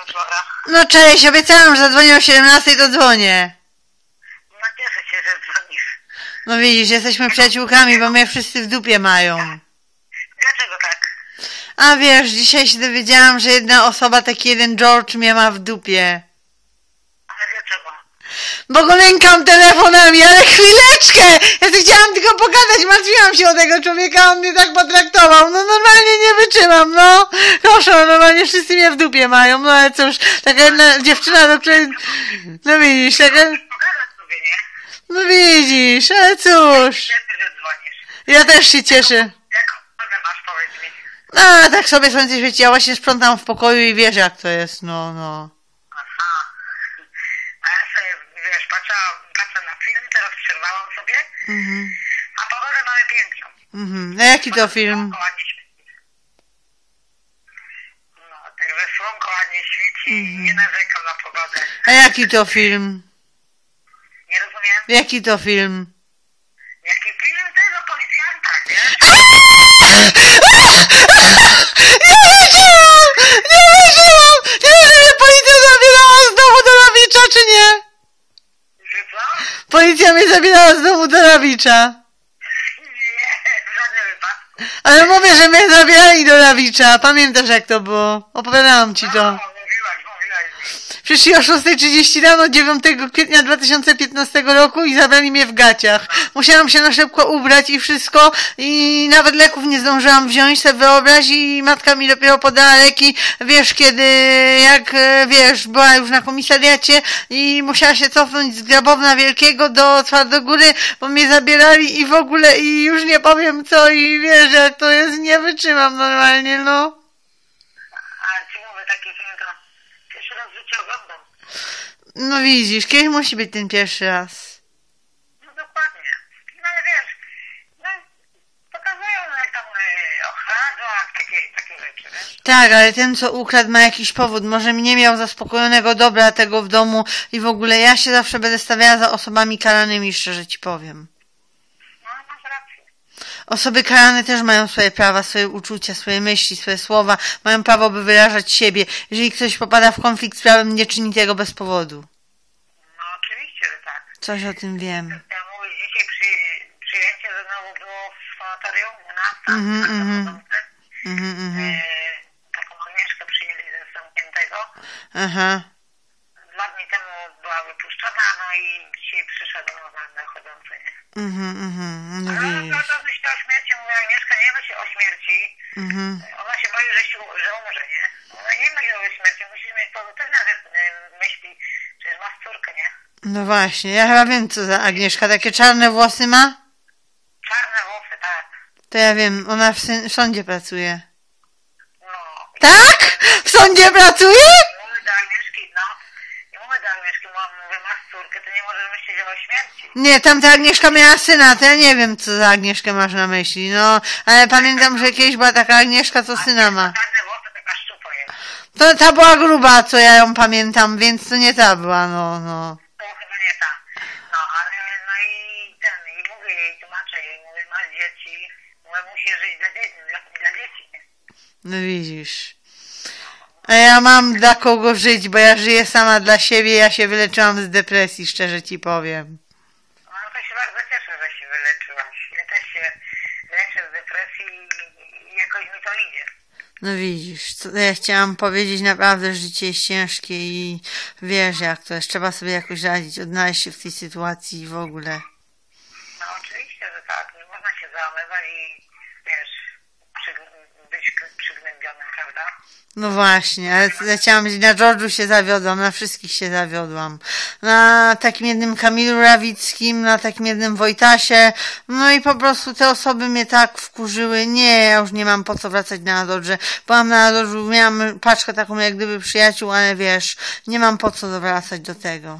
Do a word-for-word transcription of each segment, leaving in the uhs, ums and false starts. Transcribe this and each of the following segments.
Flora. No cześć, obiecałam, że zadzwonię o siedemnastej, to dzwonię. No cieszę się, że dzwonisz. No widzisz, jesteśmy przyjaciółkami, bo mnie wszyscy w dupie mają. Dlaczego tak? A wiesz, dzisiaj się dowiedziałam, że jedna osoba, taki jeden George, mnie ma w dupie. Ale dlaczego? Bo go nękam telefonami, ale chwileczkę! Ja tu chciałam tylko pogadać, martwiłam się o tego człowieka, on mnie tak potraktował. No normalnie nie wytrzymam, no. Proszę, normalnie wszyscy mnie w dupie mają, no ale cóż, taka jedna dziewczyna, do której... No widzisz, taka... Pogadać sobie, nie? No widzisz, ale cóż. Cieszę, że dzwonisz. Ja też się cieszę. Jaką drogę masz, powiedz mi? No, tak sobie słońce świeci, ja właśnie sprzątam w pokoju i wiesz jak to jest, no, no. Aha. A ja sobie, wiesz, patrzałam, patrzę na film, teraz przerwałam sobie, Mhm. a pogodę mamy piękną. Mhm. A jaki to film? Słonko ładnie świeci. No, także słonko ładnie świeci i nie narzekam na pogodę. A jaki to film? Nie rozumiem? Jaki to film? Jaki film tego policjanta, wiesz? Nie wytrzymam! Nie wytrzymam! Nie wiem, że mnie policja zabierała z domu do Rawicza, czy nie? Że co? Policja mnie zabierała z domu do Rawicza. Nie, w żadnym wypadku. Ale mówię, że mnie zabierali do Rawicza. Pamiętasz jak to było? Opowiadałam ci to. No, mówiłaś, mówiłaś mi. Przyszli o szósta trzydzieści rano dziewiątego kwietnia dwa tysiące piętnastego roku i zabrali mnie w gaciach. Musiałam się na szybko ubrać i wszystko i nawet leków nie zdążyłam wziąć, sobie wyobraź, i matka mi dopiero podała leki, wiesz, kiedy, jak, wiesz, była już na komisariacie i musiała się cofnąć z Grabowna Wielkiego do Twardogóry, bo mnie zabierali i w ogóle i już nie powiem co i wiesz, jak to jest, nie wytrzymam normalnie, no. Ale ci mówię, taki film to pierwszy raz w życiu oglądam. No widzisz, kiedyś musi być ten pierwszy raz. No dokładnie. No ale wiesz, no pokazują jak tam y, ochradza, takie, takie rzeczy, wiesz? Tak, ale ten, co ukradł, ma jakiś powód. Może nie miał zaspokojonego dobra tego w domu i w ogóle ja się zawsze będę stawiała za osobami karanymi, szczerze ci powiem. No masz rację. Osoby karane też mają swoje prawa, swoje uczucia, swoje myśli, swoje słowa. Mają prawo, by wyrażać siebie. Jeżeli ktoś popada w konflikt z prawem, nie czyni tego bez powodu. No oczywiście, że tak. Coś o tym wiem. Ja mówię, dzisiaj przy, przyjęcie znowu było w sanatorium u nas, tam, Mhm, na mhm. Zachodzące. Mhm, mhm. E, taką Agnieszkę przyjęli ze zamkniętego. Aha. Dwa dni temu była wypuszczona, no i dzisiaj przyszedł normalny chodzący, nie? Mhm, mhm. No Ale ona widzisz. cały czas myśli o śmierci, mówię, Agnieszka, nie myśli o śmierci. Mhm. Ona się boi, że, się, że umrze, nie? Ona nie myśli o śmierci, musisz mieć pozytywne y, myśli, przecież masz córkę, nie? No właśnie, ja chyba wiem, co za Agnieszka. Takie czarne włosy ma? Czarne włosy, tak. To ja wiem, ona w, syn- w sądzie pracuje. No. Tak? W sądzie pracuje? I mówię do Agnieszki, no. I mówię do Agnieszki, mówię, masz córkę, to nie możesz myśleć o śmierci. Nie, tamta Agnieszka miała syna, to ja nie wiem, co za Agnieszkę masz na myśli, no, ale pamiętam, że kiedyś była taka Agnieszka, co syna ma. Czarne włosy, taka szczupa jest. To ta była gruba, co ja ją pamiętam, więc to nie ta była, no, no. To chyba nie ta. No, ale no i ten, i mówię jej, tłumaczę jej, mówię, masz dzieci, mówię, musisz żyć dla, dzie- dla, dla dzieci, nie? No widzisz. A ja mam dla kogo żyć, bo ja żyję sama dla siebie, ja się wyleczyłam z depresji, szczerze ci powiem. No to się bardzo cieszę, że się wyleczyłaś. Ja też się leczę z depresji i jakoś mi to idzie. No widzisz, co ja chciałam powiedzieć, naprawdę życie jest ciężkie i wiesz jak to jest, trzeba sobie jakoś radzić, odnaleźć się w tej sytuacji w ogóle. No oczywiście, że tak. Nie można się załamywać i wiesz, przygn- być k- przygnębionym, prawda? No właśnie, ale ja chciałam być, na George'u się zawiodłam, na wszystkich się zawiodłam. Na takim jednym Kamilu Rawickim, na takim jednym Wojtasie, no i po prostu te osoby mnie tak wkurzyły. Nie, ja już nie mam po co wracać na Dodże. Byłam na Dodżu, miałam paczkę taką jak gdyby przyjaciół, ale wiesz, nie mam po co wracać do tego.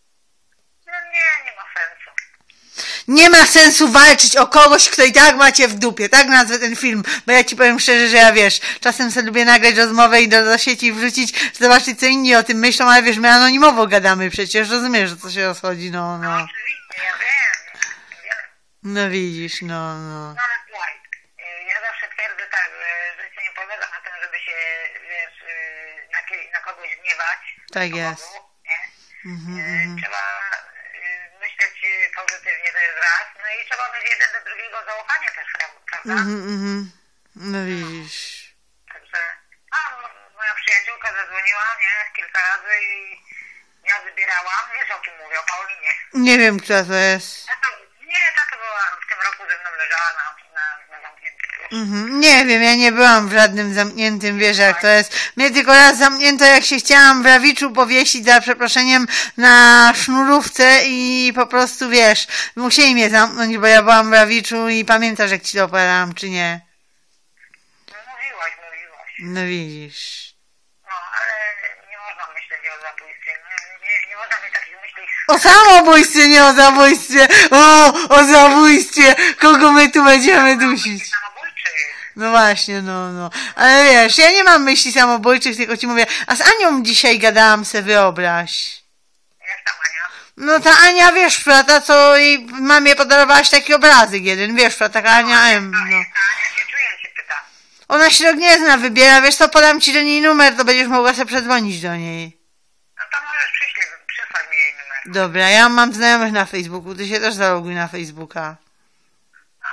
No nie, nie ma sensu. Nie ma sensu walczyć o kogoś, kto i tak macie w dupie. Tak nazwę ten film, bo ja ci powiem szczerze, że ja wiesz, czasem sobie lubię nagrać rozmowę i do, do sieci wrzucić, zobaczyć co inni o tym myślą, ale wiesz, my anonimowo gadamy przecież, rozumiesz, o co się rozchodzi, no, No no. oczywiście, ja wiem, wiem. No widzisz, no, no. No ale słuchaj, y, ja zawsze twierdzę tak, że życie nie polega na tym, żeby się się, wiesz, y, na, ki- na kogoś gniewać. Tak z jest. powodu, nie? Mhm, Y, mhm. Trzeba y, myśleć y, pozytywnie, to jest raz. No i trzeba mieć jeden do drugiego zaufanie też, prawda? Mhm, mhm. No widzisz. Także, a moja przyjaciółka zadzwoniła, nie, kilka razy i ja wybierałam, wiesz o kim mówię, o Paulinie. Nie wiem, która to jest. Ta to, nie, ta to była w tym roku ze mną leżała na, na, na zamkniętym, wiesz. Mhm. Nie wiem, ja nie byłam w żadnym zamkniętym, wiesz jak to jest. Mnie tylko raz zamknięto, jak się chciałam w Rawiczu powiesić, za przeproszeniem, na sznurówce i po prostu, wiesz, musieli mnie zamknąć, bo ja byłam w Rawiczu i pamiętasz, jak ci to opowiadałam, czy nie? No, mówiłaś, mówiłaś. No widzisz. No, ale nie można myśleć o zabójstwie, nie, nie, nie można mieć takich myśli. O samobójstwie, nie o zabójstwie! O, o zabójstwie! Kogo my tu będziemy dusić? Samobójczy. No właśnie, no, no. Ale wiesz, ja nie mam myśli samobójczych, tylko ci mówię, a z Anią dzisiaj gadałam, se wyobraź. Jak tam, Ania? No ta Ania, wiesz, ta co jej mamie podarowałaś taki obrazek jeden, wiesz, taka Ania M, no. Ania się czuje, się pyta. Ona się tak nie zna, wybiera, wiesz co, podam ci do niej numer, to będziesz mogła sobie przedzwonić do niej. No to możesz przyślij, przysłać mi jej numer. Dobra, ja mam znajomych na Facebooku, ty się też zaloguj na Facebooka. No.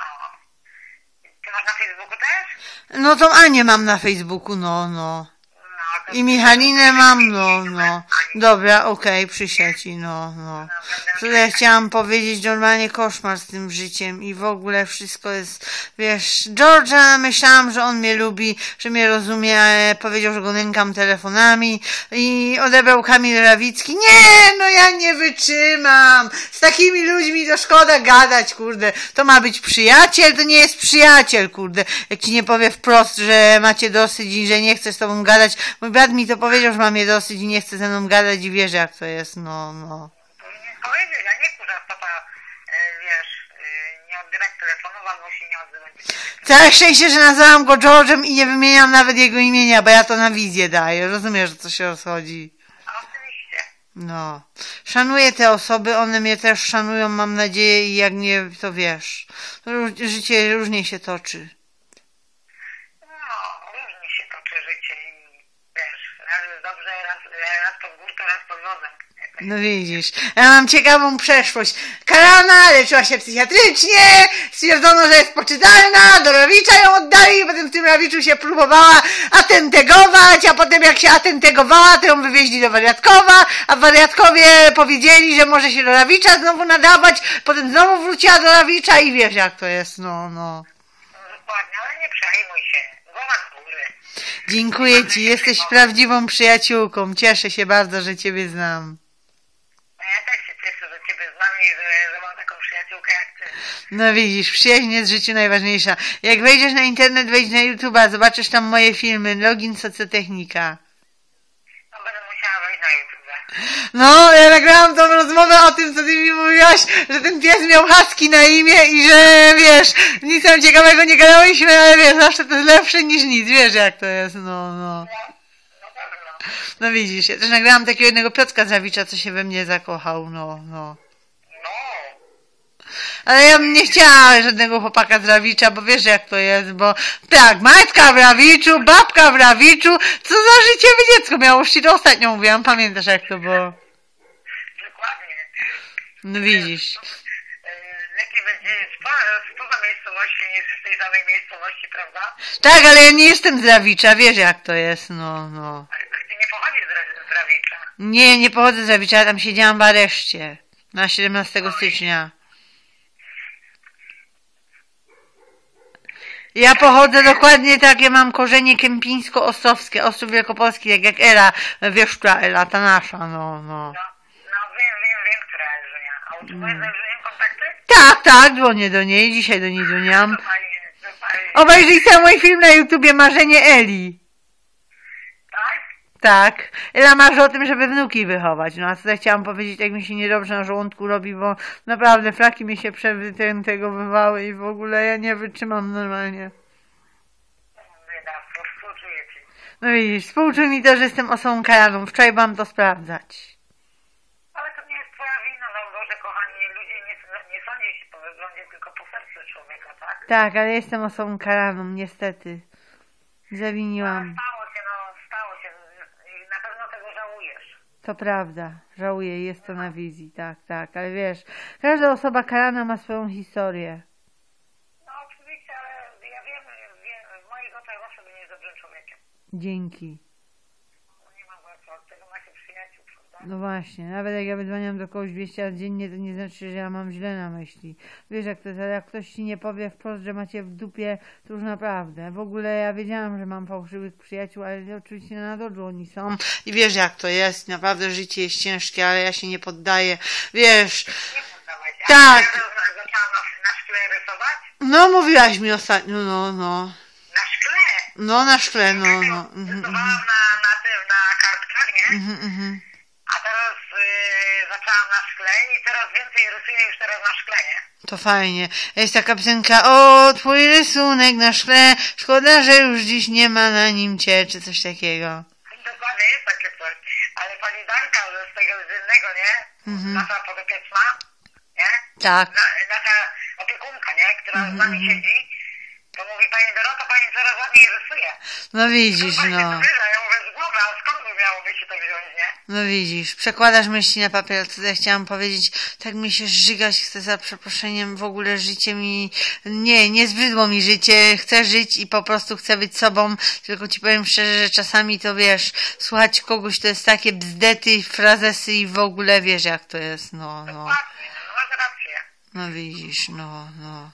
Ty masz na Facebooku też? No tą Anię mam na Facebooku, no, no. No, to I Michalinę mam, no, no. Dobra, okej, przyślę ci, no, no. Co ja chciałam powiedzieć, normalnie koszmar z tym życiem i w ogóle wszystko jest, wiesz, George'a myślałam, że on mnie lubi, że mnie rozumie, ale powiedział, że go nękam telefonami i odebrał Kamil Rawicki. Nie, no ja nie wytrzymam. Z takimi ludźmi to szkoda gadać, kurde. To ma być przyjaciel, to nie jest przyjaciel, kurde. Jak ci nie powie wprost, że macie dosyć i że nie chce z tobą gadać. Mój brat mi to powiedział, że ma mnie dosyć i nie chce ze mną gadać i wiesz jak to jest, no, no. powinien powiedzieć, a nie kurza papa, e, wiesz, e, nie odbierać telefonu, albo się nie odzywać. Całe szczęście, że nazwałam go George'em i nie wymieniam nawet jego imienia, bo ja to na wizję daję. Rozumiesz, o co się rozchodzi? A oczywiście. No. Szanuję te osoby, one mnie też szanują, mam nadzieję, i jak nie, to wiesz. Róż, życie różnie się toczy. No, różnie się toczy życie i wiesz, raz jest dobrze, raz, raz pod górką, raz pod wozem. No widzisz, ja mam ciekawą przeszłość. Karana, leczyła się psychiatrycznie, stwierdzono, że jest poczytalna, do Rawicza ją oddali, potem w tym Rawiczu się próbowała atentegować, a potem jak się atentegowała, to ją wywieźli do Wariatkowa, a w Wariatkowie powiedzieli, że może się do Rawicza znowu nadawać, potem znowu wróciła do Rawicza i wiesz jak to jest, no, no. No dokładnie, ale nie przejmuj się. Głowa z góry. Dziękuję ci, jesteś prawdziwą przyjaciółką, cieszę się bardzo, że ciebie znam. A ja też się cieszę, że ciebie znam i że, że mam taką przyjaciółkę jak ty. No widzisz, przyjaźń jest w życiu najważniejsza. Jak wejdziesz na internet, wejdź na YouTube'a, zobaczysz tam moje filmy, login socjotechnika. No będę musiała wejść na YouTube. No, ja nagrałam tą rozmowę o tym, co ty mi mówiłaś, że ten pies miał husky na imię i że, wiesz, nic tam ciekawego nie gadałyśmy, ale wiesz, zawsze to jest lepsze niż nic, wiesz jak to jest, no, no. No, no pewno. No widzisz, ja też nagrałam takiego jednego Piotrka z Rawicza, co się we mnie zakochał, no, no. No. Ale ja bym nie chciała żadnego chłopaka z Rawicza, bo wiesz jak to jest, bo tak, matka w Rawiczu, babka w Rawiczu, co za życie by dziecko miało, już ci to ostatnio mówiłam, pamiętasz jak to było? Dokładnie. No widzisz. Yy, Lepiej będzie spoza, spoza miejscowości niż w tej samej miejscowości, prawda? Tak, ale ja nie jestem z Rawicza, wiesz jak to jest, no, no. A ty nie pochodzisz z, Ra- z Rawicza. Nie, nie pochodzę z Rawicza, ja tam siedziałam w areszcie na siedemnastego stycznia. Ja pochodzę dokładnie tak, ja mam korzenie kępińsko-ostowskie, Ostrów Wielkopolski, tak jak Ela, wiesz, która Ela, ta nasza, no, no. No, no wiem, wiem, wiem, która Elżunia. A utrzymujesz z Elżunią kontakty? Tak, tak, dzwonię do niej, dzisiaj do niej dzwoniłam. To fajnie, to fajnie. Obejrzyj sobie mój film na YouTubie, Marzenie Eli. Tak? Tak. Ela marzy o tym, żeby wnuki wychować. No a tutaj chciałam powiedzieć, jak mi się niedobrze na żołądku robi, bo naprawdę flaki mi się przewytegowywały i w ogóle ja nie wytrzymam normalnie. Bieda, współczuję ci. No widzisz, współczuj mi to, że jestem osobą karaną. Wczoraj byłam to sprawdzać. Ale to nie jest twoja wina, no Boże, kochani, ludzie nie, nie sądzą się po wyglądzie, tylko po sercu człowieka, tak? Tak, ale jestem osobą karaną, niestety. Zawiniłam. Stało się, To prawda, żałuję, jest to na wizji, tak, tak, ale wiesz, każda osoba karana ma swoją historię. No oczywiście, ale ja wiem, wiem w moich oczach zawsze będzie dobrym człowiekiem. Dzięki. No nie ma łatwo, od tego macie przyjaciół, prawda? No właśnie, nawet jak ja wydzwaniam do kogoś dwieście razy dziennie, to nie znaczy, że ja mam źle na myśli. Wiesz jak to jest, ale jak ktoś ci nie powie wprost, że macie w dupie, to już naprawdę. W ogóle ja wiedziałam, że mam fałszywych przyjaciół, ale oczywiście na dodżu oni są. I wiesz jak to jest, naprawdę życie jest ciężkie, ale ja się nie poddaję. Wiesz, Nie poddawaj się. tak. A ja zaczęłam na, na szkle rysować? No mówiłaś mi ostatnio, no, no. Na szkle? No na szkle, no, no. Mhm, Rysowałam mhm, na, na tym, na kartkach, nie? mhm, mhm. A teraz y, zaczęłam na szkle i coraz więcej rysuję już teraz na szkle, nie? To fajnie. Jest taka piosenka, o, twój rysunek na szkle, szkoda, że już dziś nie ma na nim cię, czy coś takiego. Dokładnie jest takie coś. Ale pani Danka z tego z innego, nie? Mhm. Nasza podopieczna, nie? Tak. Na, nasza opiekunka, nie? Która Mhm, z nami mhm. siedzi, to mówi pani Dorota, pani coraz ładniej rysuje. No widzisz, Pani no. to wyżej, ja mówię z głowy, a skąd by miało być się to wziąć, nie? No widzisz, przekładasz myśli na papier, co ja chciałam powiedzieć, tak mi się żygać chce za przeproszeniem, w ogóle życie mi, nie, nie zbrzydło mi życie, chcę żyć i po prostu chcę być sobą, tylko ci powiem szczerze, że czasami to wiesz, słuchać kogoś to jest takie bzdety, frazesy i w ogóle wiesz jak to jest, no, no, Dokładnie, no masz rację. no widzisz, no, no.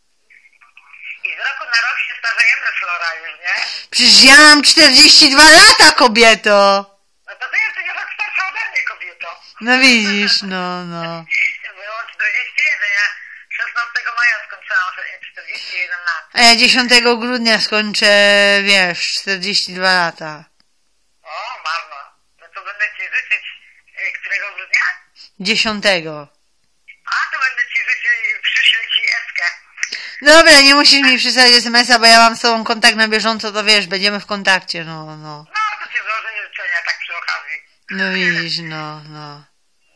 I z roku na rok się starzejemy, Flora, już, nie? Przecież ja mam czterdzieści dwa lata, kobieto! No to ty jesteś rok starsza ode mnie, kobieto. No widzisz, no, no. Bo ja mam czterdzieści jeden, ja szesnastego maja skończyłam czterdzieści jeden lat. A ja dziesiątego grudnia skończę, wiesz, czterdzieści dwa lata. O, mamo. No to będę ci życzyć, y, którego grudnia? Dziesiątego. A, to będę ci życzyć, przyślę ci eskę. Dobra, nie musisz mi przysłać es em es a, bo ja mam z tobą kontakt na bieżąco, to wiesz, będziemy w kontakcie, no, no. No, to ci złożę życzenia tak przy okazji. No widzisz, no, no.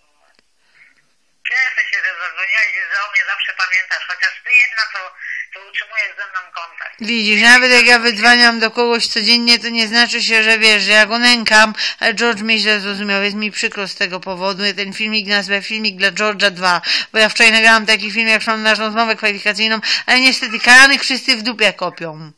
Cieszę się, że zadzwoniłeś i że o mnie zawsze pamiętasz, chociaż ty jedna to, to utrzymujesz ze mną kontakt. Widzisz, nawet jak ja wydzwaniam do kogoś codziennie, to nie znaczy się, że wiesz, że ja go nękam, ale George mnie źle zrozumiał, jest mi przykro z tego powodu. Ja ten filmik nazwę filmik dla George'a dwa, bo ja wczoraj nagrałam taki film, jak szłam na naszą rozmowę kwalifikacyjną, ale niestety karanych wszyscy w dupie kopią.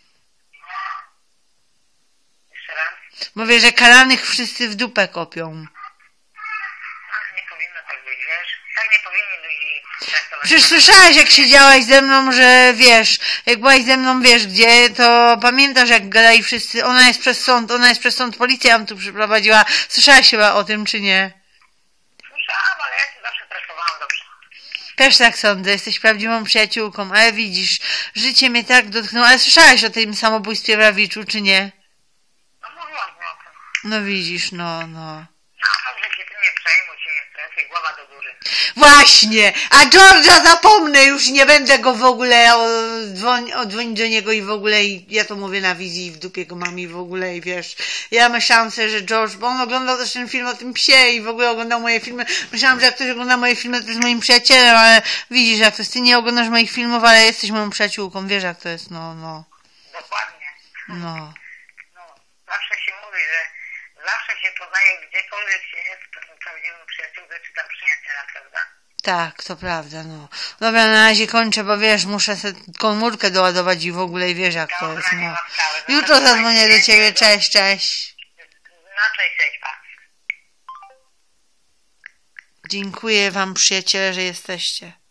Jeszcze raz. Mówię, że karanych wszyscy w dupę kopią. Ach, nie powinno tak być, wiesz? Tak nie powinni ludzi traktować. Przecież słyszałaś, jak siedziałaś ze mną, że wiesz, jak byłaś ze mną, wiesz gdzie, to pamiętasz, jak gadali wszyscy, ona jest przez sąd, ona jest przez sąd, policja ją tu przyprowadziła. Słyszałaś chyba o tym, czy nie? Słyszałam, ale ja cię zawsze traktowałam dobrze. Też tak sądzę, jesteś prawdziwą przyjaciółką, ale widzisz, życie mnie tak dotknęło, ale słyszałaś o tym samobójstwie w Rawiczu, czy nie? No mówiłam mi o tym. No widzisz, no, no. A dobrze się tym nie przejmuj, się nie stresuj, głowa do góry. Właśnie, a George'a zapomnę, już nie będę go w ogóle odzwoni, odzwonić do niego i w ogóle, i ja to mówię na wizji, w dupie go mam i w ogóle, i wiesz, ja myślałam sobie, że George, bo on oglądał też ten film o tym psie i w ogóle oglądał moje filmy, myślałam, że jak ktoś ogląda moje filmy, to jest moim przyjacielem, ale widzisz, jak to jest, ty nie oglądasz moich filmów, ale jesteś moją przyjaciółką, wiesz jak to jest, no, no, Dokładnie. no. No, zawsze się mówi, że zawsze się poznaje, gdziekolwiek się jest prawdziwym przyjaciółce czy tam przyjaciela, prawda? Tak, to prawda, no. Dobra, na razie kończę, bo wiesz, muszę sobie komórkę doładować i w ogóle i wiesz jak to Dobra, jest, nie no. ma sprawy. Jutro zadzwonię do ciebie, cześć, cześć. No, cześć, cześć, pa. Dziękuję wam, przyjaciele, że jesteście.